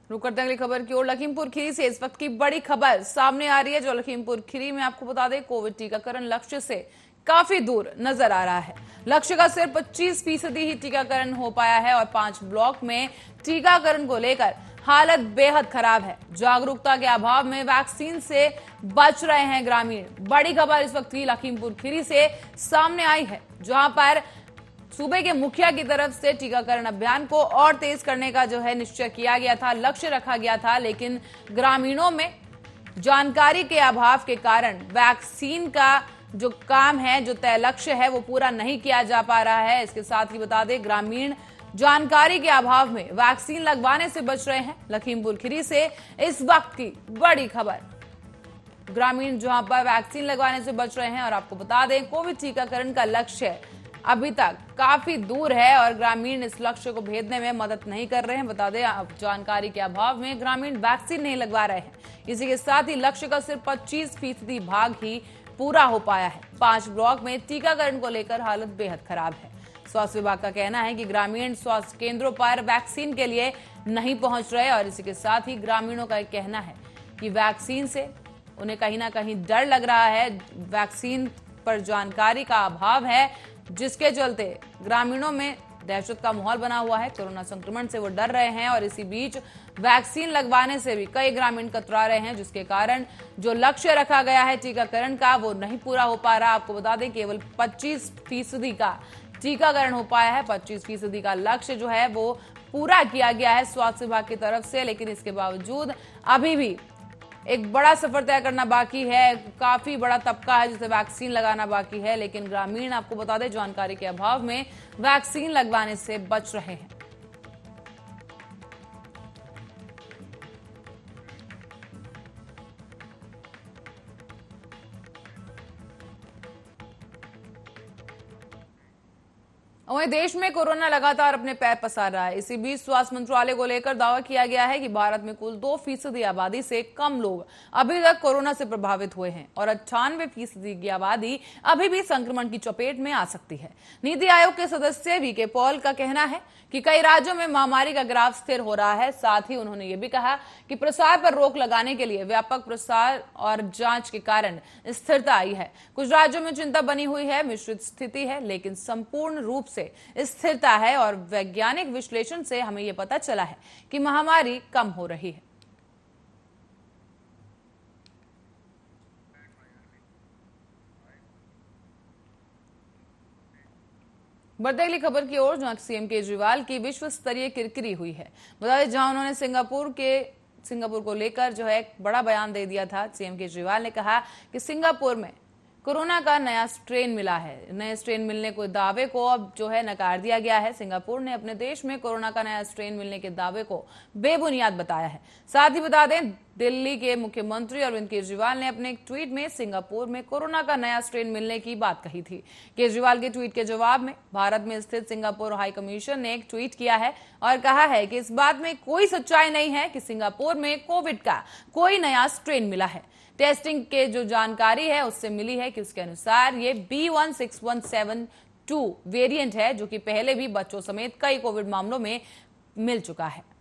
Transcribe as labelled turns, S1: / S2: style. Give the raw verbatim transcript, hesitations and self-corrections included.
S1: रुक करते हैं अगली खबर की ओर। लखीमपुर खीरी से इस वक्त की बड़ी खबर सामने आ रही है, जो लखीमपुर खीरी में आपको बता दें कोविड टीकाकरण लक्ष्य से काफी दूर नजर आ रहा है। लक्ष्य का सिर्फ पच्चीस फीसदी ही टीकाकरण हो पाया है और पांच ब्लॉक में टीकाकरण को लेकर हालत बेहद खराब है। जागरूकता के अभाव में वैक्सीन से बच रहे हैं ग्रामीण। बड़ी खबर इस वक्त की लखीमपुर खीरी से सामने आई है, जहां पर सूबे के मुखिया की तरफ से टीकाकरण अभियान को और तेज करने का जो है निश्चय किया गया था, लक्ष्य रखा गया था, लेकिन ग्रामीणों में जानकारी के अभाव के कारण वैक्सीन का जो काम है, जो तय लक्ष्य है, वो पूरा नहीं किया जा पा रहा है। इसके साथ ही बता दें ग्रामीण जानकारी के अभाव में वैक्सीन लगवाने से बच रहे हैं। लखीमपुर खीरी से इस वक्त की बड़ी खबर, ग्रामीण जहां पर वैक्सीन लगवाने से बच रहे हैं और आपको बता दें कोविड टीकाकरण का लक्ष्य अभी तक काफी दूर है और ग्रामीण इस लक्ष्य को भेदने में मदद नहीं कर रहे हैं। बता दें जानकारी के अभाव में ग्रामीण वैक्सीन नहीं लगवा रहे हैं। इसी के साथ ही लक्ष्य का सिर्फ पच्चीस फीसदी भाग ही पूरा हो पाया है। पांच ब्लॉक में टीकाकरण को लेकर हालत बेहद खराब है। स्वास्थ्य विभाग का कहना है कि ग्रामीण स्वास्थ्य केंद्रों पर वैक्सीन के लिए नहीं पहुंच रहे और इसी के साथ ही ग्रामीणों का कहना है कि वैक्सीन से उन्हें कहीं ना कहीं डर लग रहा है। वैक्सीन पर जानकारी का अभाव है, जिसके चलते ग्रामीणों में दहशत का माहौल बना हुआ है। कोरोना संक्रमण से वो डर रहे हैं और इसी बीच वैक्सीन लगवाने से भी कई ग्रामीण कतरा रहे हैं, जिसके कारण जो लक्ष्य रखा गया है टीकाकरण का वो नहीं पूरा हो पा रहा। आपको बता दें केवल पच्चीस फीसदी का टीकाकरण हो पाया है। पच्चीस फीसदी का लक्ष्य जो है वो पूरा किया गया है स्वास्थ्य विभाग की तरफ से, लेकिन इसके बावजूद अभी भी एक बड़ा सफर तय करना बाकी है। काफी बड़ा तबका है जिसे वैक्सीन लगाना बाकी है, लेकिन ग्रामीण आपको बता दें जानकारी के अभाव में वैक्सीन लगवाने से बच रहे हैं। वहीं देश में कोरोना लगातार अपने पैर पसार रहा है। इसी बीच स्वास्थ्य मंत्रालय को लेकर दावा किया गया है कि भारत में कुल दो फीसदी आबादी से कम लोग अभी तक कोरोना से प्रभावित हुए हैं और अट्ठानवे फीसदी की आबादी अभी भी संक्रमण की चपेट में आ सकती है। नीति आयोग के सदस्य वी के पॉल का कहना है कि कई राज्यों में महामारी का ग्राफ स्थिर हो रहा है। साथ ही उन्होंने ये भी कहा कि प्रसार पर रोक लगाने के लिए व्यापक प्रसार और जांच के कारण स्थिरता आई है। कुछ राज्यों में चिंता बनी हुई है, मिश्रित स्थिति है, लेकिन संपूर्ण रूप से स्थिरता है और वैज्ञानिक विश्लेषण से हमें यह पता चला है कि महामारी कम हो रही है। बढ़ते अगली खबर की ओर, जहां सीएम केजरीवाल की विश्व स्तरीय किरकिरी हुई है। बता दें जहां उन्होंने सिंगापुर के सिंगापुर को लेकर जो है एक बड़ा बयान दे दिया था। सीएम केजरीवाल ने कहा कि सिंगापुर में कोरोना का नया स्ट्रेन मिला है। नए स्ट्रेन मिलने के दावे को अब जो है नकार दिया गया है। सिंगापुर ने अपने देश में कोरोना का नया स्ट्रेन मिलने के दावे को बेबुनियाद बताया है। साथ ही बता दें दिल्ली के मुख्यमंत्री अरविंद केजरीवाल ने अपने एक ट्वीट में सिंगापुर में कोरोना का नया स्ट्रेन मिलने की बात कही थी। केजरीवाल के ट्वीट के जवाब में भारत में स्थित सिंगापुर हाई कमीशन ने एक ट्वीट किया है और कहा है कि इस बात में कोई सच्चाई नहीं है कि सिंगापुर में कोविड का कोई नया स्ट्रेन मिला है। टेस्टिंग के जो जानकारी है उससे मिली है कि उसके अनुसार ये B one six one seven two variant है, जो कि पहले भी बच्चों समेत कई कोविड मामलों में मिल चुका है।